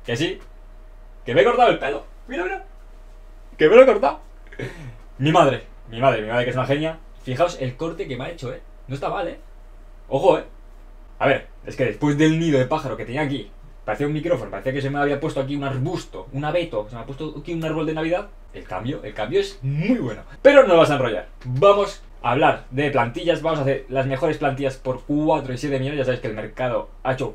Que sí. Que me he cortado el pelo. Mira, mira. Que me lo he cortado. Mi madre que es una genia. Fijaos el corte que me ha hecho, No está mal, Ojo, A ver, es que después del nido de pájaro que tenía aquí, parecía un micrófono, parecía que se me había puesto aquí un arbusto, un abeto, se me ha puesto aquí un árbol de Navidad. El cambio es muy bueno. Pero no vas a enrollar. Vamos a hablar de plantillas. Vamos a hacer las mejores plantillas por 4 y 7 millones. Ya sabéis que el mercado ha hecho...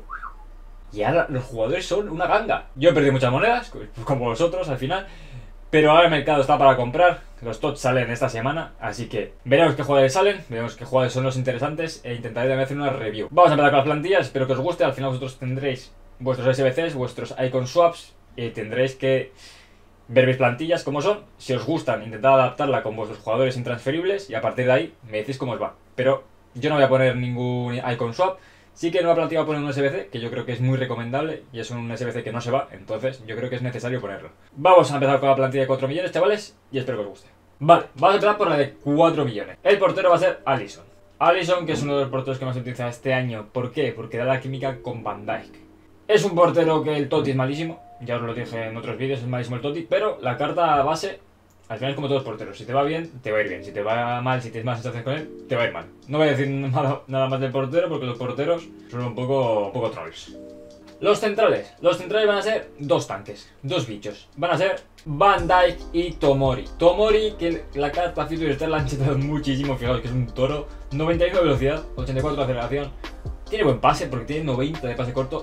Y ahora los jugadores son una ganga. Yo he perdido muchas monedas, como vosotros al final. Pero ahora el mercado está para comprar. Los TOTS salen esta semana, así que veremos qué jugadores salen, veremos qué jugadores son los interesantes e intentaré también hacer una review. Vamos a empezar con las plantillas, espero que os guste. Al final vosotros tendréis vuestros SBCs, vuestros icon swaps y tendréis que ver mis plantillas como son. Si os gustan, intentad adaptarla con vuestros jugadores intransferibles y a partir de ahí me decís cómo os va. Pero yo no voy a poner ningún icon swap. Sí que en una plantilla voy a poner un SBC, que yo creo que es muy recomendable, y es un SBC que no se va, entonces yo creo que es necesario ponerlo. Vamos a empezar con la plantilla de 4 millones, chavales, y espero que os guste. Vale, vamos a empezar por la de 4 millones. El portero va a ser Alisson. Alisson, que es uno de los porteros que más se utiliza este año. ¿Por qué? Porque da la química con Van Dijk. Es un portero que el Totti es malísimo, ya os lo dije en otros vídeos, es malísimo el Totti, pero la carta base... Al final es como todos los porteros, si te va bien, te va a ir bien, si te va mal, si tienes más sensaciones con él, te va a ir mal. No voy a decir nada más del portero porque los porteros son un poco trolls. Los centrales van a ser dos tanques, dos bichos. Van a ser Van Dijk y Tomori. Tomori, que la carta Future Star la han chetado muchísimo, fijaos que es un toro. 91 de velocidad, 84 de aceleración. Tiene buen pase porque tiene 90 de pase corto,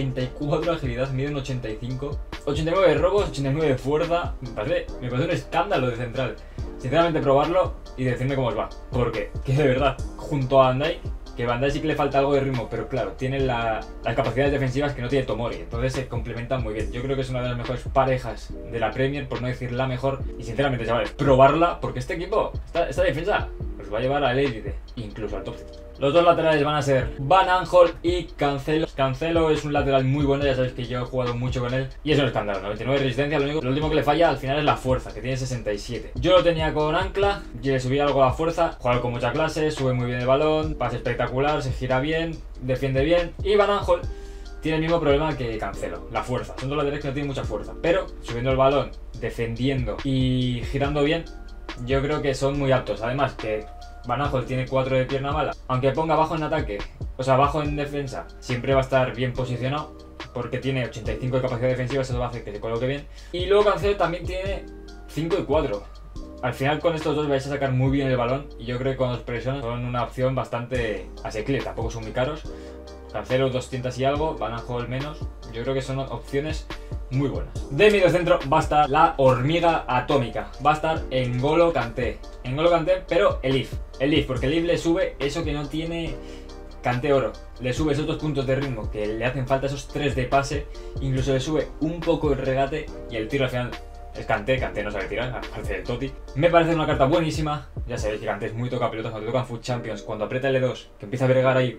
94 de agilidad, mide un 85, 89 de robos, 89 de fuerza. Me parece un escándalo de central. Sinceramente probarlo y decirme cómo os va. Porque, que de verdad, junto a Van Dijk, que Van Dijk sí que le falta algo de ritmo, pero claro, tiene las capacidades defensivas que no tiene Tomori. Entonces se complementan muy bien. Yo creo que es una de las mejores parejas de la Premier, por no decir la mejor. Y sinceramente, chavales, probarla porque este equipo, esta defensa, os va a llevar al élite, incluso al top 5. Los dos laterales van a ser Van Aanholt y Cancelo. Cancelo es un lateral muy bueno, ya sabéis que yo he jugado mucho con él y es un escándalo, 99 de resistencia, lo último que le falla al final es la fuerza, que tiene 67. Yo lo tenía con ancla, y le subí algo la fuerza, juega con mucha clase, sube muy bien el balón, pase espectacular, se gira bien, defiende bien. Y Van Aanholt tiene el mismo problema que Cancelo, la fuerza. Son dos laterales que no tienen mucha fuerza, pero subiendo el balón, defendiendo y girando bien, yo creo que son muy aptos. Además que Van Aanholt tiene 4 de pierna mala. Aunque ponga bajo en ataque, o sea, bajo en defensa, siempre va a estar bien posicionado porque tiene 85 de capacidad defensiva, eso va a hacer que se coloque bien. Y luego Cancelo también tiene 5 y 4. Al final con estos dos vais a sacar muy bien el balón y yo creo que con los presiones son una opción bastante asequible, tampoco son muy caros. Cancelo 200 y algo, Van Aanholt menos. Yo creo que son opciones muy buenas. De mediocentro va a estar la hormiga atómica. Va a estar N'Golo Kanté. N'Golo Kanté, pero el If, porque el If le sube eso que no tiene Kanté oro. Le sube esos 2 puntos de ritmo que le hacen falta, esos 3 de pase. Incluso le sube un poco el regate y el tiro al final es Kanté. Kanté no sabe tirar, aparte del Totti. Me parece una carta buenísima. Ya sabéis que Kanté es muy toca pelotas cuando te tocan Foot Champions. Cuando aprieta L2, que empieza a bregar ahí.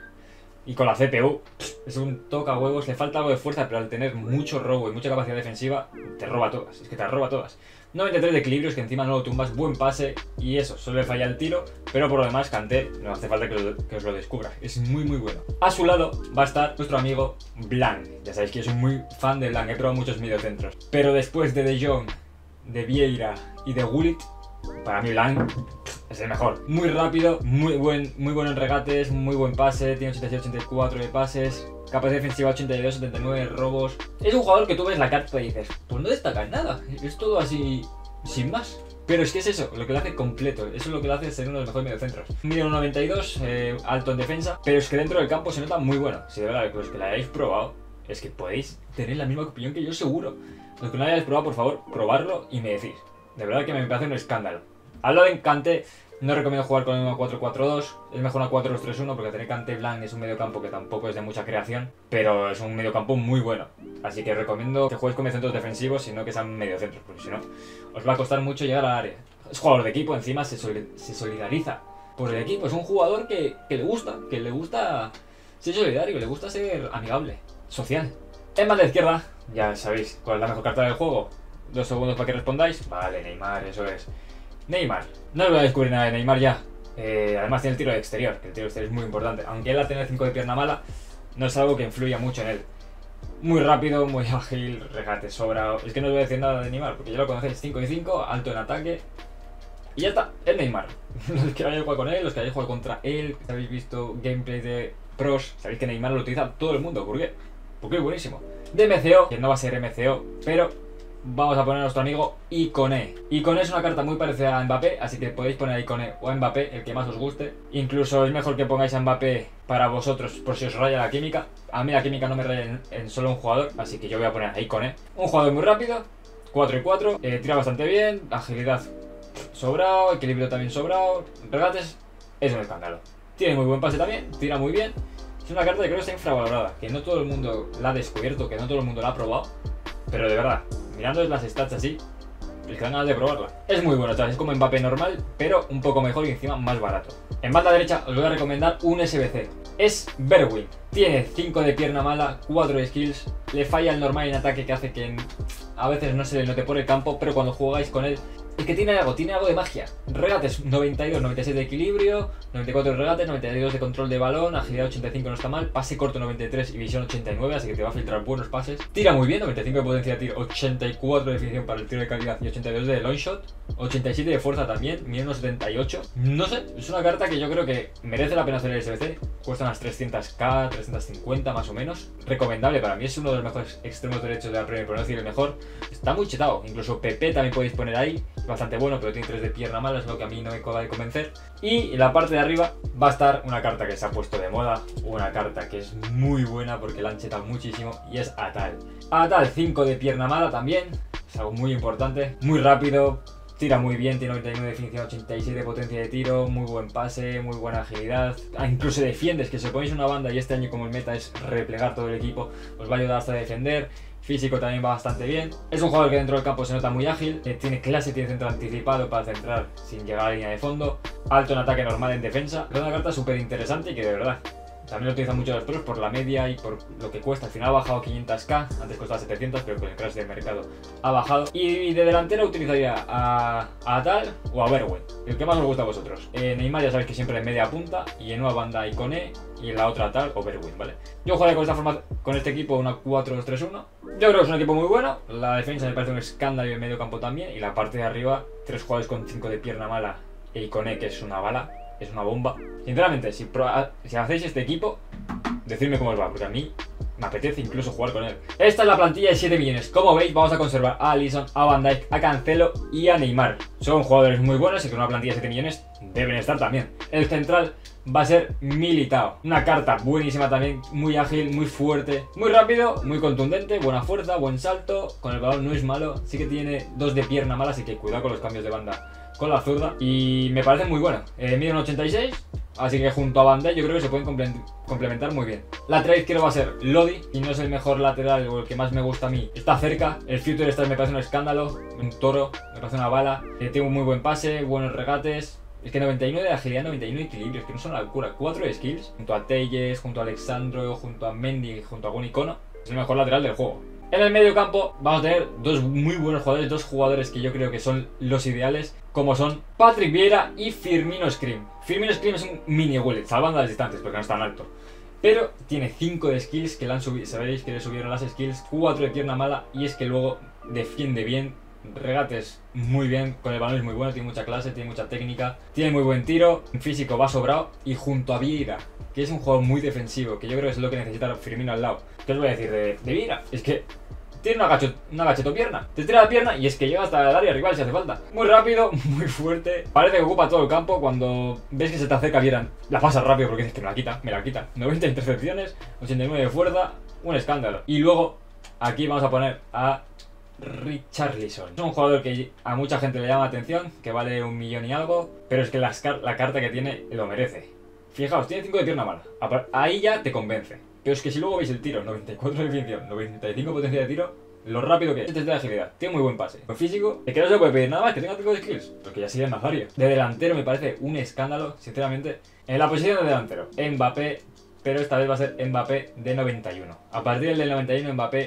Y con la CPU, es un toca huevos, le falta algo de fuerza, pero al tener mucho robo y mucha capacidad defensiva, te roba todas, es que te roba todas. 93 de equilibrios, que encima no lo tumbas, buen pase, y eso, solo le falla el tiro, pero por lo demás Kanté, no hace falta que os lo descubra, es muy bueno. A su lado va a estar nuestro amigo Blanc, ya sabéis que yo soy muy fan de Blanc, he probado muchos mediocentros, pero después de De Jong, de Vieira y de Gullit, para mí Blanc es el mejor. Muy rápido, muy bueno en regates, muy buen pase, tiene 86-84 de pases, capacidad defensiva 82, 79 de robos. Es un jugador que tú ves la carta y dices, pues no destacas nada, es todo así, sin más. Pero es que es eso, lo que lo hace completo, eso es lo que lo hace ser uno de los mejores mediocentros. Mide 1,92, alto en defensa, pero es que dentro del campo se nota muy bueno. Si de verdad los que la hayáis probado, es que podéis tener la misma opinión que yo seguro. Los que no la hayáis probado, por favor, probarlo y me decís. De verdad que me parece un escándalo. Hablo de Kanté, no recomiendo jugar con una 4-4-2, es mejor una 4-2-3-1 porque tener Kanté Blanc es un mediocampo que tampoco es de mucha creación, pero es un mediocampo muy bueno. Así que recomiendo que jueguéis con mediocentros defensivos y no que sean mediocentros, porque si no, os va a costar mucho llegar al área. Es jugador de equipo, encima se solidariza por el equipo, es un jugador que le gusta ser solidario, que le gusta ser amigable, social. En banda izquierda, ya sabéis cuál es la mejor carta del juego. 2 segundos para que respondáis. Vale, Neymar, eso es. Neymar. No os voy a descubrir nada de Neymar ya. Además tiene el tiro de exterior, que el tiro de exterior es muy importante. Aunque él a tener 5 de pierna mala, no es algo que influya mucho en él. Muy rápido, muy ágil, regate sobrado. Es que no os voy a decir nada de Neymar, porque ya lo conocéis. 5 y 5, alto en ataque. Y ya está, es Neymar. Los que hayáis jugado con él, los que hayáis jugado contra él, que habéis visto gameplay de pros, sabéis que Neymar lo utiliza todo el mundo. ¿Por qué? Porque es buenísimo. De MCO, que no va a ser MCO, pero vamos a poner a nuestro amigo Ikoné. Ikoné es una carta muy parecida a Mbappé, así que podéis poner a Ikoné o a Mbappé, el que más os guste. Incluso es mejor que pongáis a Mbappé para vosotros, por si os raya la química. A mí la química no me raya en solo un jugador, así que yo voy a poner a Ikoné. Un jugador muy rápido, 4 y 4, tira bastante bien, agilidad sobrado, equilibrio también sobrado, regates, es un escándalo. Tiene muy buen pase también, tira muy bien. Es una carta que creo que está infravalorada, que no todo el mundo la ha descubierto, que no todo el mundo la ha probado. Pero de verdad, mirando las stats así, es que dan ganas de probarla. Es muy bueno, es como Mbappé normal, pero un poco mejor y encima más barato. En banda derecha os voy a recomendar un SBC. Es Bergwijn. Tiene 5 de pierna mala, 4 de skills. Le falla el normal en ataque que hace que a veces no se le note por el campo, pero cuando jugáis con él es que tiene algo de magia. Regates 92, 96 de equilibrio, 94 de regates, 92 de control de balón, agilidad 85 no está mal, pase corto 93 y visión 89, así que te va a filtrar buenos pases. Tira muy bien, 95 de potencia de tiro, 84 de definición para el tiro de calidad y 82 de long shot, 87 de fuerza también, mide 78. No sé, es una carta que yo creo que merece la pena hacer el SBC. Cuesta unas 300k, 350 más o menos. Recomendable, para mí es uno de los mejores extremos derechos de la Premier, por no decir el mejor. Está muy chetado, incluso PP también podéis poner ahí. Bastante bueno, pero tiene 3 de pierna mala, es lo que a mí no me acaba de convencer. Y en la parte de arriba va a estar una carta que se ha puesto de moda, una carta que es muy buena porque la han chetado muchísimo, y es Atal. Atal 5 de pierna mala también, es algo muy importante, muy rápido, tira muy bien, tiene 99 de definición, 86 de potencia de tiro, muy buen pase, muy buena agilidad. Incluso defiendes, que si ponéis una banda y este año como el meta es replegar todo el equipo, os va a ayudar hasta a defender. Físico también va bastante bien. Es un jugador que dentro del campo se nota muy ágil. Tiene clase, tiene centro anticipado para centrar sin llegar a la línea de fondo. Alto en ataque, normal en defensa. Es una carta súper interesante y que de verdad también lo utilizan mucho los pros por la media y por lo que cuesta. Al final ha bajado 500k, antes costaba 700, pero con el crash del mercado ha bajado. Y de delantera utilizaría a Atal o a Bergwijn, el que más os gusta a vosotros. Neymar ya sabéis que siempre en media punta, y en una banda Ikoné y en la otra Atal o Bergwijn, ¿vale? Yo jugaré con esta forma, con este equipo, una 4-2-3-1. Yo creo que es un equipo muy bueno. La defensa me parece un escándalo y el medio campo también. Y la parte de arriba, 3 jugadores con 5 de pierna mala e Ikoné, que es una bala. Es una bomba. Sinceramente, si hacéis este equipo, decidme cómo os va, porque a mí me apetece incluso jugar con él. Esta es la plantilla de 7 millones. Como veis, vamos a conservar a Alisson, a Van Dijk, a Cancelo y a Neymar. Son jugadores muy buenos y con una plantilla de 7 millones deben estar también. El central va a ser Militao. Una carta buenísima también, muy ágil, muy fuerte, muy rápido, muy contundente, buena fuerza, buen salto. Con el balón no es malo. Sí que tiene 2 de pierna mala, así que cuidado con los cambios de banda con la zurda, y me parece muy bueno. Mide un 86, así que junto a Van Dijk yo creo que se pueden complementar muy bien. Lateral izquierdo va a ser Lodi, y no es el mejor lateral o el que más me gusta a mí. Está cerca, el Future Star me parece un escándalo, un toro, me parece una bala. Tiene un muy buen pase, buenos regates. Es que 99 de agilidad, 91 de equilibrio, es que no son una locura. 4 de skills, junto a Telles, junto a Alexandro, junto a Mendy, junto a algún icono. Es el mejor lateral del juego. En el medio campo vamos a tener 2 muy buenos jugadores, 2 jugadores que yo creo que son los ideales, como son Patrick Vieira y Firmino Scream. Firmino Scream es un mini Willet, salvando las distancias porque no es tan alto, pero tiene 5 de skills que le han subido, sabéis que le subieron las skills, 4 de pierna mala, y es que luego defiende bien, regates muy bien, con el balón es muy bueno, tiene mucha clase, tiene mucha técnica, tiene muy buen tiro, físico va sobrado, y junto a Vieira, que es un jugador muy defensivo, que yo creo que es lo que necesita Firmino al lado. ¿Qué os voy a decir de Vieira? Es que tiene una gachetopierna, te tira la pierna y es que llega hasta el área rival si hace falta. Muy rápido, muy fuerte, parece que ocupa todo el campo. Cuando ves que se te acerca Vieira, la pasas rápido porque dices que me la quita. 90 intercepciones, 89 de fuerza, un escándalo. Y luego aquí vamos a poner a Richarlison. Es un jugador que a mucha gente le llama la atención, que vale 1 millón y algo, pero es que la carta que tiene lo merece. Fijaos, tiene 5 de pierna mala, ahí ya te convence. Pero es que si luego veis el tiro, 94 de definición, 95 potencia de tiro, lo rápido que es, 3 de agilidad, tiene muy buen pase. Lo físico, es que no se puede pedir nada más que tenga 5 de skills, porque ya sería Nazario. De delantero me parece un escándalo, sinceramente. En la posición de delantero, Mbappé, pero esta vez va a ser Mbappé de 91. A partir del 91 Mbappé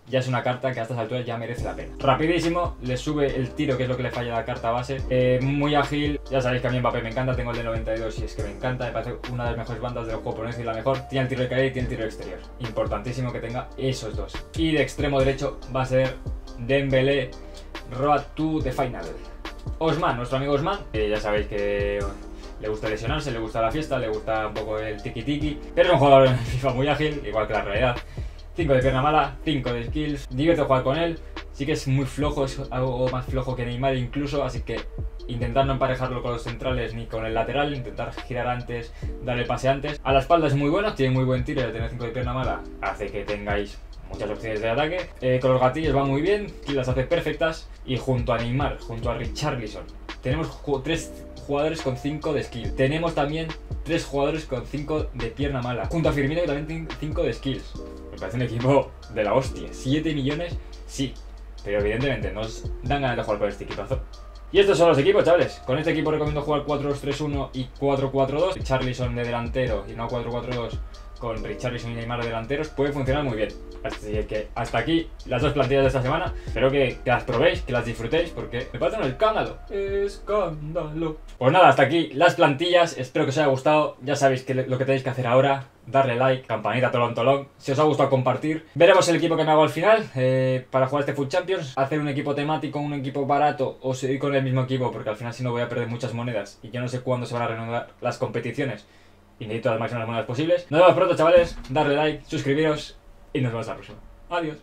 ya es una carta que a estas alturas ya merece la pena. Rapidísimo, le sube el tiro, que es lo que le falla a la carta base. Muy ágil, ya sabéis que a mí Mbappé me encanta, tengo el de 92 y es que me encanta, me parece una de las mejores bandas del juego, por no decir la mejor. Tiene el tiro de caída y tiene el tiro exterior. Importantísimo que tenga esos dos. Y de extremo derecho va a ser Dembélé, Road to the Final. Osman, nuestro amigo Osman, ya sabéis que le gusta lesionarse, le gusta la fiesta, le gusta un poco el tiki-tiki, pero es un jugador en FIFA muy ágil, igual que la realidad. 5 de pierna mala, 5 de skills, divierte jugar con él, sí que es muy flojo, es algo más flojo que Neymar incluso, así que intentar no emparejarlo con los centrales ni con el lateral, intentar girar antes, darle pase antes. A la espalda es muy bueno, tiene muy buen tiro y al tener 5 de pierna mala hace que tengáis muchas opciones de ataque. Con los gatillos va muy bien, y las hace perfectas. Y junto a Neymar, junto a Richarlison, tenemos 3 jugadores con 5 de skill. Tenemos también 3 jugadores con 5 de pierna mala. Junto a Firmino, que también tiene 5 de skills. Me parece un equipo de la hostia. 7 millones, sí. Pero evidentemente nos dan ganas de jugar con este equipazo. Y estos son los equipos, chavales. Con este equipo recomiendo jugar 4-2-3-1 y 4-4-2. Richarlison de delantero y no 4-4-2 con Richarlison y Neymar de delanteros puede funcionar muy bien. Así que hasta aquí las 2 plantillas de esta semana. Espero que las probéis, que las disfrutéis, porque me parece un escándalo. Escándalo. Pues nada, hasta aquí las plantillas. Espero que os haya gustado. Ya sabéis que lo que tenéis que hacer ahora: darle like, campanita, tolón, tolón. Si os ha gustado, compartir. Veremos el equipo que me hago al final para jugar este Foot Champions. Hacer un equipo temático, un equipo barato, o seguir con el mismo equipo, porque al final si no voy a perder muchas monedas y yo no sé cuándo se van a reanudar las competiciones. Y necesito las máximas monedas posibles. Nos vemos pronto, chavales. Darle like, suscribiros y nos vemos la próxima. Adiós.